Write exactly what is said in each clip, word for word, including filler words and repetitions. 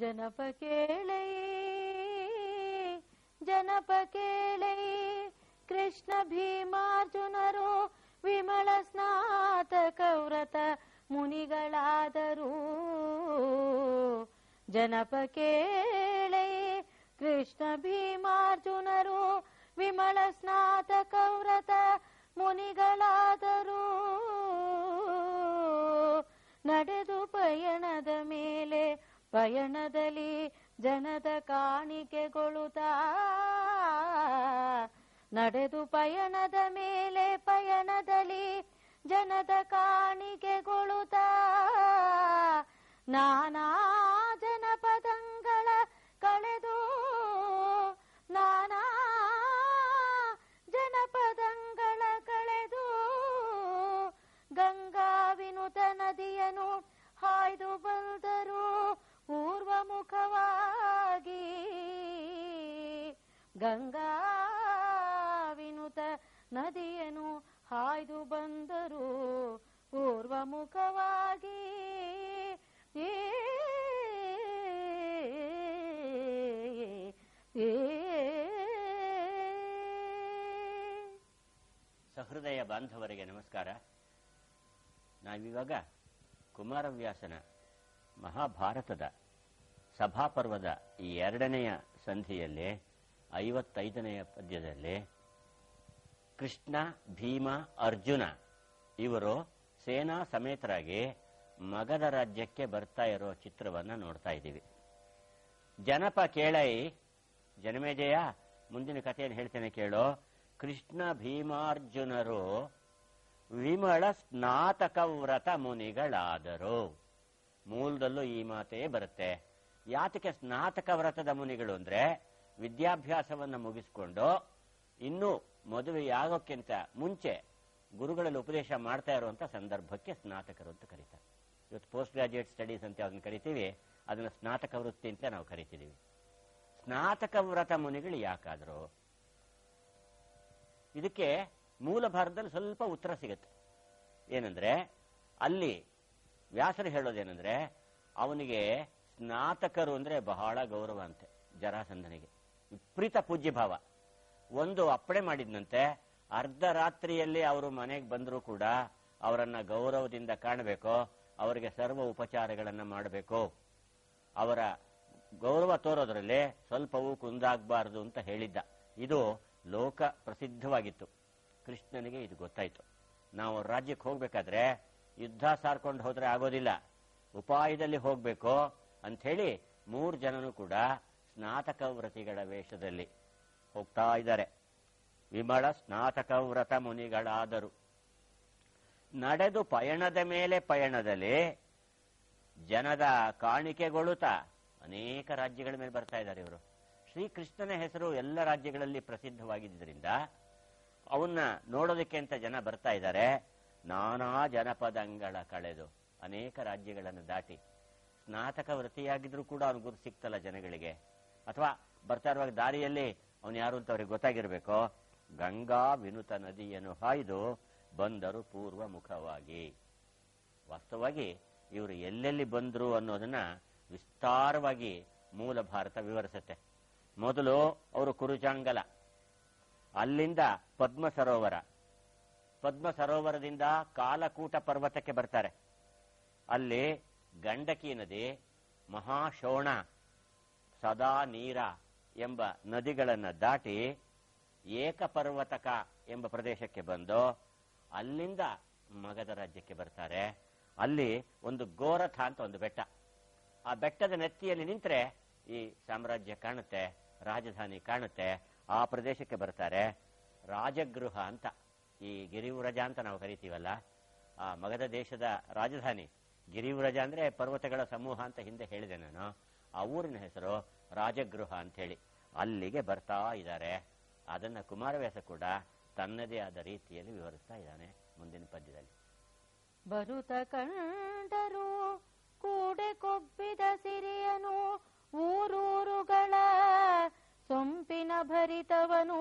ಜನಪ ಕೇಳೈ ಜನಪ ಕೇಳೈ ಕೃಷ್ಣ ಭೀಮಾರ್ಜುನರು ವಿಮಲ ಸ್ನಾತಕ ವ್ರತ ಮುನಿಗಳಾದರು. ಜನಪ ಕೇಳೈ ಕೃಷ್ಣ ಭೀಮಾರ್ಜುನರು ವಿಮಲ ಸ್ನಾತಕ ವ್ರತ ಮುನಿಗಳಾದರು. ನಡೆದು ಪಯಣದ ಮೇಲೆ ಪಯಣದಲ್ಲಿ ಜನದ ಕಾಣಿಕೆಗೊಳ್ಳುತ್ತಾ ನಡೆದು ಪಯಣದ ಮೇಲೆ ಪಯಣದಲ್ಲಿ ಜನದ ಕಾಣಿಕೆಗೊಳ್ಳುತ್ತಾ ನಾನಾ ಜನಪದಂಗಳ ಕಳೆದು ನಾನಾ ಜನಪದಂಗಳ ಕಳೆದು ಗಂಗಾ ವಿನುತ ನದಿಯನ್ನು ಹಾಯ್ದು ಬಂದರು ಪೂರ್ವಮುಖವಾಗಿ. ಗಂಗಾ ವಿನುತ ನದಿಯನ್ನು ಹಾಯ್ದು ಬಂದರು ಪೂರ್ವಮುಖವಾಗಿ. ಏ ಸಹೃದಯ ಬಾಂಧವರಿಗೆ ನಮಸ್ಕಾರ. ನಾವಿವಾಗ ಕುಮಾರವ್ಯಾಸನ ಮಹಾಭಾರತದ ಸಭಾಪರ್ವದ ಈ ಎರಡನೆಯ ಸಂಧಿಯಲ್ಲಿ ಐವತ್ತೈದನೆಯ ಪದ್ಯದಲ್ಲಿ ಕೃಷ್ಣ, ಭೀಮ, ಅರ್ಜುನ ಇವರು ಸೇನಾ ಸಮೇತರಾಗಿ ಮಗಧ ರಾಜ್ಯಕ್ಕೆ ಬರ್ತಾ ಇರೋ ಚಿತ್ರವನ್ನು ನೋಡ್ತಾ ಇದ್ದೀವಿ. ಜನಪ ಕೇಳೈ, ಜನಮೇಜಯ ಮುಂದಿನ ಕಥೆಯನ್ನು ಹೇಳ್ತೇನೆ ಕೇಳೋ. ಕೃಷ್ಣ ಭೀಮಾರ್ಜುನರು ವಿಮಳ ಸ್ನಾತಕ ವ್ರತ ಮುನಿಗಳಾದರು. ಮೂಲದಲ್ಲೂ ಈ ಮಾತೇ ಬರುತ್ತೆ. ಯಾತಕ್ಕೆ ಸ್ನಾತಕ ವ್ರತದ ಮುನಿಗಳು ಅಂದ್ರೆ ವಿದ್ಯಾಭ್ಯಾಸವನ್ನು ಮುಗಿಸಿಕೊಂಡು ಇನ್ನೂ ಮದುವೆಯಾಗೋಕ್ಕಿಂತ ಮುಂಚೆ ಗುರುಗಳಲ್ಲಿ ಉಪದೇಶ ಮಾಡ್ತಾ ಇರುವಂತ ಸಂದರ್ಭಕ್ಕೆ ಸ್ನಾತಕರು ಅಂತ ಕರೀತಾರೆ. ಇವತ್ತು ಪೋಸ್ಟ್ ಗ್ರಾಜುಯೇಟ್ ಸ್ಟಡೀಸ್ ಅಂತ ಅದನ್ನ ಕರಿತೀವಿ, ಅದನ್ನ ಸ್ನಾತಕ ವೃತ್ತಿ ಅಂತ ನಾವು ಕರಿತಿದ್ದೀವಿ. ಸ್ನಾತಕ ವ್ರತ ಮುನಿಗಳು ಯಾಕಾದ್ರು? ಇದಕ್ಕೆ ಮೂಲ ಭಾರತದಲ್ಲಿ ಸ್ವಲ್ಪ ಉತ್ತರ ಸಿಗುತ್ತೆ. ಏನಂದ್ರೆ ಅಲ್ಲಿ ವ್ಯಾಸರು ಹೇಳೋದೇನಂದ್ರೆ ಅವನಿಗೆ ಸ್ನಾತಕರು ಅಂದ್ರೆ ಬಹಳ ಗೌರವ ಅಂತೆ. ಜರಾಸಂಧನಿಗೆ ವಿಪರೀತ ಪೂಜ್ಯ ಭಾವ. ಒಂದು ಅಪ್ಪಣೆ ಮಾಡಿದ್ನಂತೆ, ಅರ್ಧ ರಾತ್ರಿಯಲ್ಲಿ ಅವರು ಮನೆಗೆ ಬಂದರೂ ಕೂಡ ಅವರನ್ನ ಗೌರವದಿಂದ ಕಾಣಬೇಕು, ಅವರಿಗೆ ಸರ್ವ ಉಪಚಾರಗಳನ್ನ ಮಾಡಬೇಕು, ಅವರ ಗೌರವ ತೋರೋದ್ರಲ್ಲಿ ಸ್ವಲ್ಪವೂ ಕುಂದಾಗಬಾರದು ಅಂತ ಹೇಳಿದ್ದ. ಇದು ಲೋಕ ಪ್ರಸಿದ್ಧವಾಗಿತ್ತು. ಕೃಷ್ಣನಿಗೆ ಇದು ಗೊತ್ತಾಯ್ತು. ನಾವು ರಾಜ್ಯಕ್ಕೆ ಹೋಗ್ಬೇಕಾದ್ರೆ ಯುದ್ಧ ಸಾರ್ಕೊಂಡು ಹೋದ್ರೆ ಆಗೋದಿಲ್ಲ, ಉಪಾಯದಲ್ಲಿ ಹೋಗ್ಬೇಕು ಅಂಥೇಳಿ ಮೂರು ಜನನು ಕೂಡ ಸ್ನಾತಕ ವ್ರತಿಗಳ ವೇಷದಲ್ಲಿ ಹೋಗ್ತಾ ಇದ್ದಾರೆ. ವಿಮಳ ಸ್ನಾತಕ ವ್ರತ ಮುನಿಗಳಾದರು. ನಡೆದು ಪಯಣದ ಮೇಲೆ ಪಯಣದಲ್ಲಿ ಜನದ ಕಾಣಿಕೆಗೊಳ್ಳುತ್ತಾ ಅನೇಕ ರಾಜ್ಯಗಳ ಮೇಲೆ ಬರ್ತಾ ಇದ್ದಾರೆ ಇವರು. ಶ್ರೀಕೃಷ್ಣನ ಹೆಸರು ಎಲ್ಲ ರಾಜ್ಯಗಳಲ್ಲಿ ಪ್ರಸಿದ್ಧವಾಗಿದ್ದರಿಂದ ಅವನ್ನ ನೋಡೋದಕ್ಕೆ ಅಂತ ಜನ ಬರ್ತಾ ಇದ್ದಾರೆ. ನಾನಾ ಜನಪದಂಗಳ ಕಳೆದು ಅನೇಕ ರಾಜ್ಯಗಳನ್ನು ದಾಟಿ ಸ್ನಾತಕ ವೃತ್ತಿಯಾಗಿದ್ರು ಕೂಡ ಅವನು ಗುರು ಸಿಕ್ತಲ್ಲ ಜನಗಳಿಗೆ, ಅಥವಾ ಬರ್ತಾ ಇರುವಾಗ ದಾರಿಯಲ್ಲಿ ಅವನು ಯಾರು ಅಂತ ಅವ್ರಿಗೆ ಗೊತ್ತಾಗಿರ್ಬೇಕು. ಗಂಗಾ ವಿನುತ ನದಿಯನ್ನು ಹಾಯ್ದು ಬಂದರು ಪೂರ್ವ ಮುಖವಾಗಿ. ವಾಸ್ತವವಾಗಿ ಇವರು ಎಲ್ಲೆಲ್ಲಿ ಬಂದ್ರು ಅನ್ನೋದನ್ನ ವಿಸ್ತಾರವಾಗಿ ಮೂಲ ಭಾರತ ವಿವರಿಸುತ್ತೆ. ಮೊದಲು ಅವರು ಕುರುಜಾಂಗಲ, ಅಲ್ಲಿಂದ ಪದ್ಮ ಸರೋವರ, ಪದ್ಮ ಸರೋವರದಿಂದ ಕಾಲಕೂಟ ಪರ್ವತಕ್ಕೆ ಬರ್ತಾರೆ. ಅಲ್ಲಿ ಗಂಡಕಿ ನದಿ, ಮಹಾಶೋಣ, ಸದಾ ನೀರ ಎಂಬ ನದಿಗಳನ್ನು ದಾಟಿ ಏಕಪರ್ವತಕ ಎಂಬ ಪ್ರದೇಶಕ್ಕೆ ಬಂದು ಅಲ್ಲಿಂದ ಮಗಧ ರಾಜ್ಯಕ್ಕೆ ಬರ್ತಾರೆ. ಅಲ್ಲಿ ಒಂದು ಗೋರಥ ಅಂತ ಒಂದು ಬೆಟ್ಟ, ಆ ಬೆಟ್ಟದ ನೆತ್ತಿಯಲ್ಲಿ ನಿಂತರೆ ಈ ಸಾಮ್ರಾಜ್ಯ ಕಾಣುತ್ತೆ, ರಾಜಧಾನಿ ಕಾಣುತ್ತೆ. ಆ ಪ್ರದೇಶಕ್ಕೆ ಬರ್ತಾರೆ. ರಾಜಗೃಹ ಅಂತ, ಈ ಗಿರಿವ್ರಜ ಅಂತ ನಾವು ಕರಿತೀವಲ್ಲ, ಆ ಮಗಧ ದೇಶದ ರಾಜಧಾನಿ ಗಿರಿವ್ರಜ ಅಂದ್ರೆ ಪರ್ವತಗಳ ಸಮೂಹ ಅಂತ ಹಿಂದೆ ಹೇಳಿದೆ ನಾನು. ಆ ಊರಿನ ಹೆಸರು ರಾಜಗೃಹ ಅಂತ ಹೇಳಿ. ಅಲ್ಲಿಗೆ ಬರ್ತಾ ಇದ್ದಾರೆ. ಅದನ್ನ ಕುಮಾರವ್ಯಾಸ ಕೂಡ ತನ್ನದೇ ಆದ ರೀತಿಯಲ್ಲಿ ವಿವರಿಸ್ತಾ ಇದ್ದಾನೆ ಮುಂದಿನ ಪದ್ಯದಲ್ಲಿ. ಬರುತ ಕಂಡರು ಕೂಡೆ ಕೊಬ್ಬಿದ ಸಿರಿಯನು ಊರೂರುಗಳ ಸೊಂಪಿನ ಭರಿತವನು.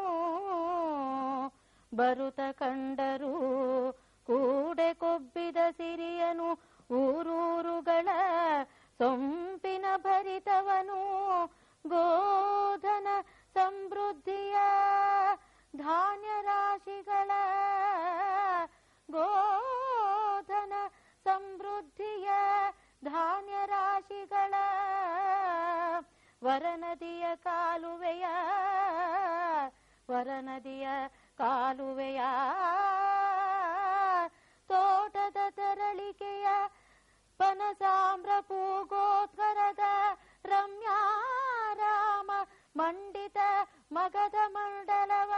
ಬರುತ ಕಂಡರು ಕೂಡೆ ಕೊಬ್ಬಿದ ಸಿರಿಯನು ಊರೂರುಗಳ ಸೊಂಪಿನ ಭರಿತವನು ಗೋಧನ ಸಮೃದ್ಧಿಯ ಧಾನ್ಯ ರಾಶಿಗಳ ಗೋಧನ ಸಮೃದ್ಧಿಯ ಧಾನ್ಯ ರಾಶಿಗಳ ವರನದಿಯ ಕಾಲುವೆಯ ವರನದಿಯ ಕಾಲುವೆಯ ತೋಟದ ತೆರಳಿಕೆಯ ಪನಸಾಮ್ರ ಪೂಗೋತ್ಕರದ ರಮ್ಯಾರಾಮ ಮಂಡಿತ ಮಗದ ಮಂಡಲವ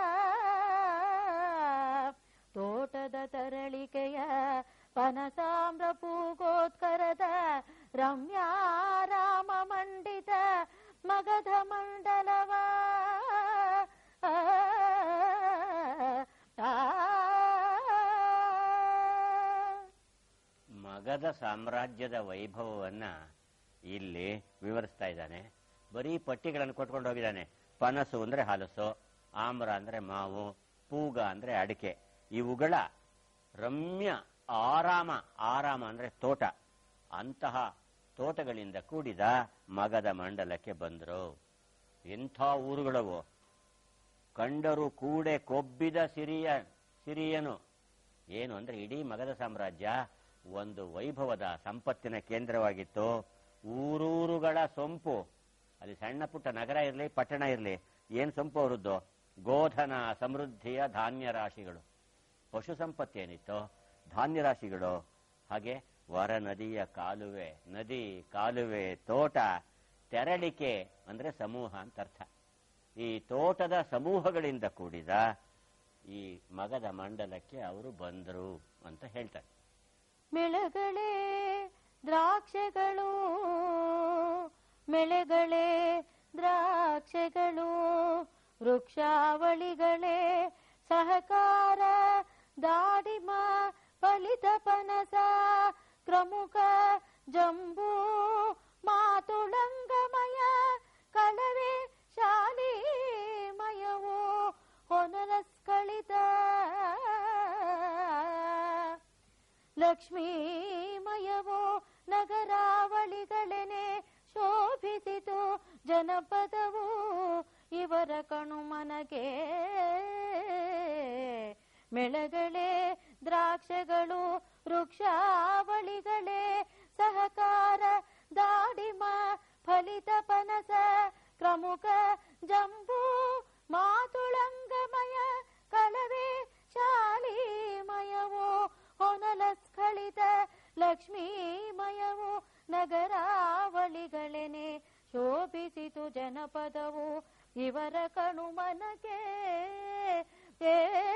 ತೋಟದ ತರಳಿಕೆಯ ಪನಸಾಮ್ರ ಪೂಗೋತ್ಕರದ ರಮ್ಯಾರಾಮ ಮಂಡಿತ ಮಗಧ ಮಂಡಲವ ಮಗಧ ಸಾಮ್ರಾಜ್ಯದ ವೈಭವವನ್ನ ಇಲ್ಲಿ ವಿವರಿಸ್ತಾ ಇದ್ದಾನೆ. ಬರೀ ಪಟ್ಟಿಗಳನ್ನು ಕೊಟ್ಕೊಂಡು ಹೋಗಿದ್ದಾನೆ. ಪನಸು ಅಂದ್ರೆ ಹಲಸು, ಆಮ್ರ ಅಂದ್ರೆ ಮಾವು, ಪೂಗ ಅಂದ್ರೆ ಅಡಿಕೆ. ಇವುಗಳ ರಮ್ಯ ಆರಾಮ, ಆರಾಮ ಅಂದ್ರೆ ತೋಟ, ಅಂತಹ ತೋಟಗಳಿಂದ ಕೂಡಿದ ಮಗಧ ಮಂಡಲಕ್ಕೆ ಬಂದರು. ಎಂಥ ಊರುಗಳವು! ಕಂಡರು ಕೂಡೆ ಕೊಬ್ಬಿದ ಸಿರಿಯ ಸಿರಿಯನು. ಏನು ಅಂದ್ರೆ ಇಡೀ ಮಗಧ ಸಾಮ್ರಾಜ್ಯ ಒಂದು ವೈಭವದ ಸಂಪತ್ತಿನ ಕೇಂದ್ರವಾಗಿತ್ತು. ಊರೂರುಗಳ ಸೊಂಪು, ಅಲ್ಲಿ ಸಣ್ಣ ಪುಟ್ಟ ನಗರ ಇರಲಿ ಪಟ್ಟಣ ಇರಲಿ, ಏನ್ ಸೊಂಪು ಅವರದ್ದು? ಗೋಧನ ಸಮೃದ್ಧಿಯ ಧಾನ್ಯ ರಾಶಿಗಳು. ಪಶು ಸಂಪತ್ತೇನಿತ್ತು, ಧಾನ್ಯ ರಾಶಿಗಳು. ಹಾಗೆ ವರ ನದಿಯ ಕಾಲುವೆ, ನದಿ ಕಾಲುವೆ ತೋಟ, ತೆರಳಿಕೆ ಅಂದ್ರೆ ಸಮೂಹ ಅಂತ ಅರ್ಥ. ಈ ತೋಟದ ಸಮೂಹಗಳಿಂದ ಕೂಡಿದ ಈ ಮಗಧ ಮಂಡಲಕ್ಕೆ ಅವರು ಬಂದರು ಅಂತ ಹೇಳ್ತಾರೆ. ಮೆಳೆಗಳೇ ದ್ರಾಕ್ಷೆಗಳು, ಮೆಳೆಗಳೇ ದ್ರಾಕ್ಷೆಗಳು, ವೃಕ್ಷಾವಳಿಗಳೇ ಸಹಕಾರ, ದಾಡಿಮ ಫಲಿತ ಪನಸ, ಕ್ರಮುಕ ಜಂಬೂ ಮಾತುಳಂಗಮಯ, ಕಳವೆ ಶಾಲೀಮಯವು ಹೊನಲಸ್ಕಳಿತ, ಲಕ್ಷ್ಮೀಮಯವೋ ನಗರಾವಳಿಗಳೆನೆ ಶೋಭಿಸಿತು ಜನಪದವು ಇವರ ಕಣುಮನಗೆ. ಮೆಳೆಗಳೇ ದ್ರಾಕ್ಷೆಗಳು, ವೃಕ್ಷಾವಳಿಗಳೇ ಸಹಕಾರ, ದಾಡಿಮ ಫಲಿತ ಪನಸ, ಕ್ರಮುಕ ಜಂಬೂ ಮಾತುಳಂಗಮಯ, ಕಳವೆ ಶಾಲೀಮಯವೋ ಹೊನಲಸ್ಖಳಿತ, ಲಕ್ಷ್ಮೀಮಯವು ನಗರಾವಳಿಗಳೆನೆ ಶೋಭಿಸಿತು ಜನಪದವು ಇವರ ಕಣುಮನಗೆ. ಏ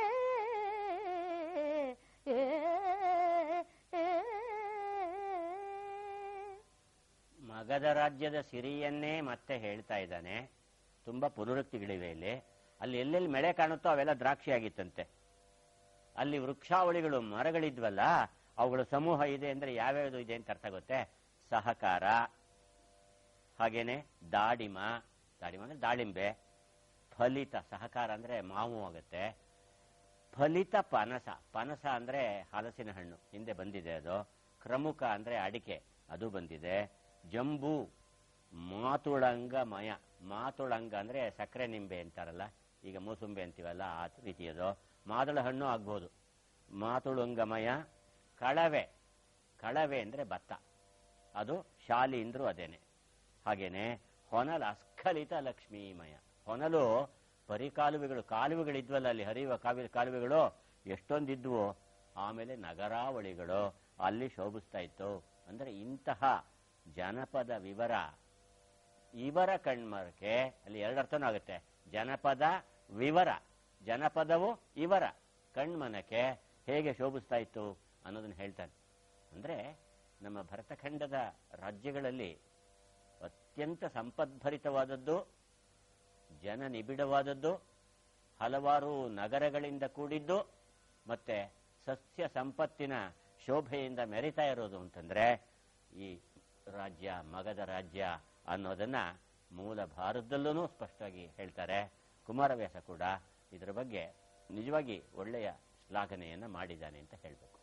ಮಗಧ ರಾಜ್ಯದ ಸಿರಿಯನ್ನೇ ಮತ್ತೆ ಹೇಳ್ತಾ ಇದ್ದಾನೆ. ತುಂಬಾ ಪುನರುಕ್ತಿಗಳಿವೆ ಇಲ್ಲಿ. ಅಲ್ಲಿ ಎಲ್ಲೆಲ್ಲಿ ಮೆಳೆ ಕಾಣುತ್ತೋ ಅವೆಲ್ಲ ದ್ರಾಕ್ಷಿ ಆಗಿತ್ತಂತೆ. ಅಲ್ಲಿ ವೃಕ್ಷಾವಳಿಗಳು, ಮರಗಳಿದ್ವಲ್ಲ, ಅವುಗಳ ಸಮೂಹ ಇದೆ ಅಂದ್ರೆ ಯಾವ್ಯಾವುದು ಇದೆ ಅಂತ ಅರ್ಥ ಆಗುತ್ತೆ. ಸಹಕಾರ, ಹಾಗೇನೆ ದಾಡಿಮ, ದಾಡಿಮ ಅಂದ್ರೆ ದಾಳಿಂಬೆ, ಫಲಿತ, ಸಹಕಾರ ಅಂದ್ರೆ ಮಾವು ಆಗುತ್ತೆ, ಫಲಿತ ಪನಸ, ಪನಸ ಅಂದ್ರೆ ಹಲಸಿನ ಹಣ್ಣು, ಹಿಂದೆ ಬಂದಿದೆ ಅದು, ಕ್ರಮುಕ ಅಂದ್ರೆ ಅಡಿಕೆ, ಅದು ಬಂದಿದೆ, ಜಂಬೂ ಮಾತುಳಂಗಮಯ, ಮಾತುಳಂಗ ಅಂದ್ರೆ ಸಕ್ಕರೆ ನಿಂಬೆ ಅಂತಾರಲ್ಲ, ಈಗ ಮೂಸುಂಬೆ ಅಂತೀವಲ್ಲ ಆ ರೀತಿಯದು, ಮಾದಳ ಹಣ್ಣು ಆಗ್ಬೋದು, ಮಾತುಳಂಗಮಯ, ಕಳವೆ, ಕಳವೆ ಅಂದ್ರೆ ಭತ್ತ, ಅದು ಶಾಲಿ ಅಂದ್ರೂ ಅದೇನೆ. ಹಾಗೇನೆ ಹೊನಲು ಅಸ್ಖಲಿತ ಲಕ್ಷ್ಮೀಮಯ, ಹೊನಲು ಪರಿಕಾಲುವೆಗಳು, ಕಾಲುವೆಗಳಿದ್ವಲ್ಲ ಅಲ್ಲಿ ಹರಿಯುವ ಕಾವಿ ಕಾಲುವೆಗಳು ಎಷ್ಟೊಂದಿದ್ವು. ಆಮೇಲೆ ನಗರಾವಳಿಗಳು ಅಲ್ಲಿ ಶೋಭಿಸ್ತಾ ಇತ್ತು. ಅಂದ್ರೆ ಇಂತಹ ಜನಪದ ವಿವರ ಇವರ ಕಣ್ಮರಕ್ಕೆ, ಅಲ್ಲಿ ಎರಡರ್ಥನೂ ಆಗುತ್ತೆ, ಜನಪದ ವಿವರ, ಜನಪದವು ಇವರ ಕಣ್ಮನಕ್ಕೆ ಹೇಗೆ ಶೋಭಿಸ್ತಾ ಇತ್ತು ಅನ್ನೋದನ್ನ ಹೇಳ್ತಾನೆ. ಅಂದ್ರೆ ನಮ್ಮ ಭರತಖಂಡದ ರಾಜ್ಯಗಳಲ್ಲಿ ಅತ್ಯಂತ ಸಂಪದ್ಭರಿತವಾದದ್ದು, ಜನ ನಿಬಿಡವಾದದ್ದು, ಹಲವಾರು ನಗರಗಳಿಂದ ಕೂಡಿದ್ದು, ಮತ್ತೆ ಸಸ್ಯ ಸಂಪತ್ತಿನ ಶೋಭೆಯಿಂದ ಮೆರಿತಾ ಇರೋದು ಅಂತಂದ್ರೆ ಈ ರಾಜ್ಯ ಮಗಧ ರಾಜ್ಯ ಅನ್ನೋದನ್ನ ಮೂಲ ಭಾರತದಲ್ಲೂ ಸ್ಪಷ್ಟವಾಗಿ ಹೇಳ್ತಾರೆ. ಕುಮಾರವ್ಯಾಸ ಕೂಡ ಇದರ ಬಗ್ಗೆ ನಿಜವಾಗಿ ಒಳ್ಳೆಯ ಶ್ಲಾಘನೆಯನ್ನ ಮಾಡಿದ್ದಾನೆ ಅಂತ ಹೇಳ್ಬೇಕು.